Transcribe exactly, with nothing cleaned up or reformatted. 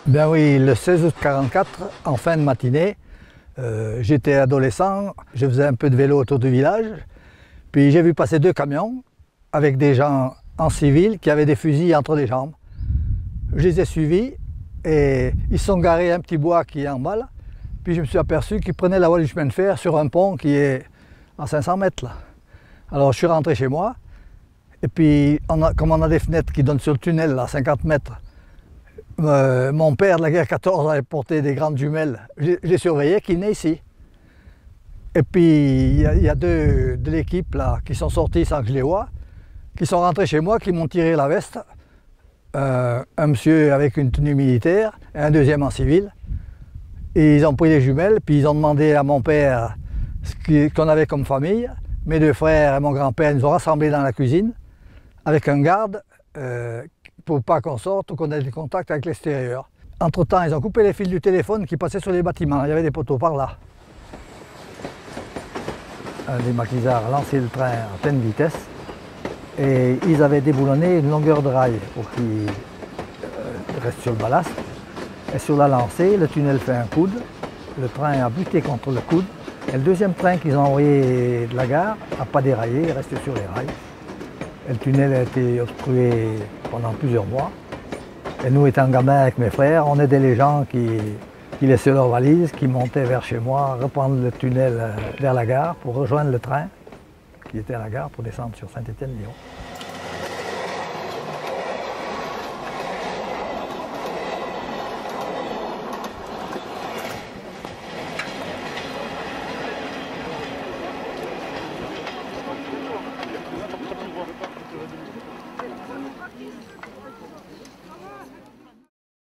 Ben oui, le seize août quarante-quatre, en fin de matinée, euh, j'étais adolescent, je faisais un peu de vélo autour du village, puis j'ai vu passer deux camions avec des gens en civil qui avaient des fusils entre les jambes. Je les ai suivis et ils sont garés à un petit bois qui est en bas là, puis je me suis aperçu qu'ils prenaient la voie du chemin de fer sur un pont qui est à cinq cents mètres là. Alors je suis rentré chez moi et puis on a, comme on a des fenêtres qui donnent sur le tunnel à cinquante mètres, Euh, mon père de la guerre quatorze avait porté des grandes jumelles. J'ai surveillé qui venaient ici. Et puis il y, y a deux de l'équipe là qui sont sortis sans que je les voie, qui sont rentrés chez moi, qui m'ont tiré la veste. Euh, un monsieur avec une tenue militaire et un deuxième en civil. Et ils ont pris les jumelles, puis ils ont demandé à mon père ce qu'on avait comme famille. Mes deux frères et mon grand-père nous ont rassemblés dans la cuisine avec un garde. Euh, pour pas qu'on sorte ou qu'on ait des contacts avec l'extérieur. Entre-temps, ils ont coupé les fils du téléphone qui passaient sur les bâtiments. Il y avait des poteaux par là. Les maquisards lançaient le train à pleine vitesse et ils avaient déboulonné une longueur de rail pour qu'il euh, reste sur le ballast. Et sur la lancée, le tunnel fait un coude. Le train a buté contre le coude. Et le deuxième train qu'ils ont envoyé de la gare n'a pas déraillé, il est resté sur les rails. Et le tunnel a été obstrué pendant plusieurs mois. Et nous, étant gamins avec mes frères, on aidait les gens qui, qui laissaient leurs valises, qui montaient vers chez moi, reprendre le tunnel vers la gare pour rejoindre le train qui était à la gare pour descendre sur Saint-Étienne-Lyon.